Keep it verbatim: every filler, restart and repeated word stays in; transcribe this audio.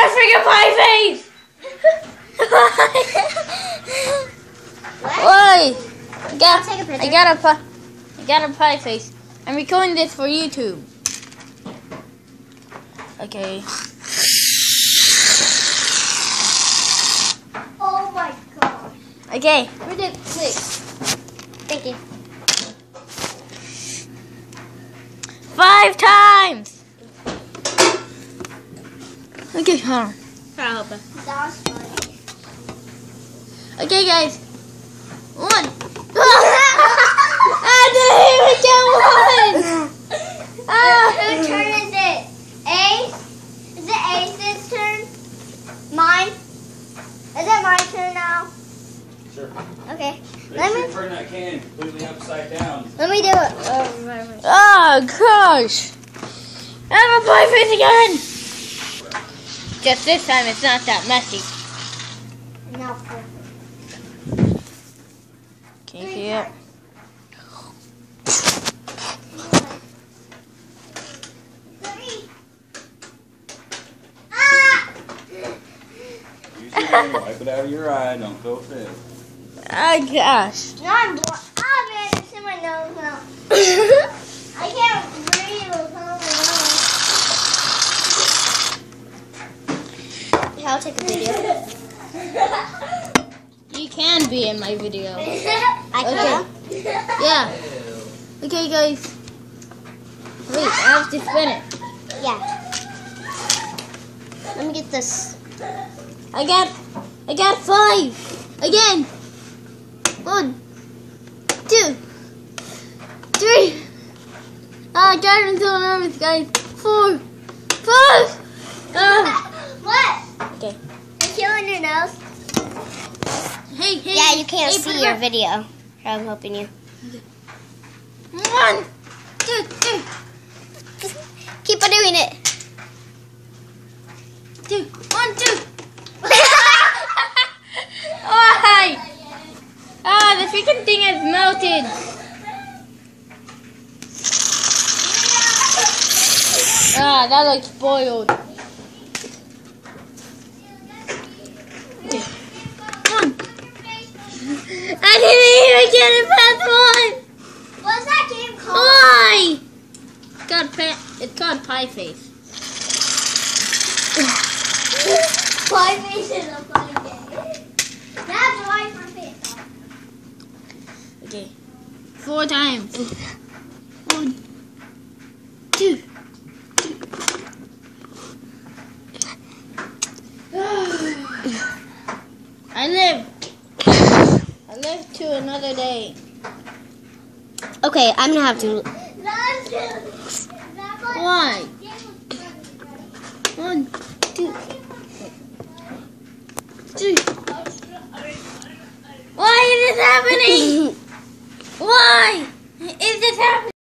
got a freaking pie face! Why? I got, Take a picture. I got a pie. I got a pie face. I'm recording this for YouTube. Okay. Oh my god. Okay. Read it, please. Thank you. Five times. Okay, hold on. Try to help her. That was funny. Okay, guys. One. I didn't even get one. Ah. Whose turn is it? Ace? Is it Ace's turn? Mine? Is it my turn now? Sure. Okay. Make Let sure me you turn that can completely upside down. let me do it. Oh, right, right. Oh gosh. I have a pie face again. Just this time, it's not that messy. Now perfect. Can you see it? Three. Ah! Use your hand, wipe it out of your eye. Don't go fit. Oh gosh. Now I'm blo- ah man, it's in my nose now. I can't breathe with all my nose. Yeah, I'll take a video. You can be in my video. I Okay. Yeah. Okay, guys. Wait, I have to spin it. Yeah. Let me get this. I got, I got five. Again. One, two, three. Ah, I got it until nervous, guys. Four, five. Ah. What? Okay. You're killing your nose? Hey, hey. Yeah, you can't hey, put see it your back. video. I'm helping you. One, two, three, Keep on doing it. two, one, two. Why? Ah, the freaking thing has melted. Ah, that looks spoiled. Okay. One. I didn't even get it past one. What's that game called? Why? It's called, pa- it's called Pie Face. Pie face is a funny game. That's why my face off. Okay. Four times. One, two. I live. I live to another day. Okay, I'm gonna have to. Why? One, two, three. Why is this happening? Why is this happening?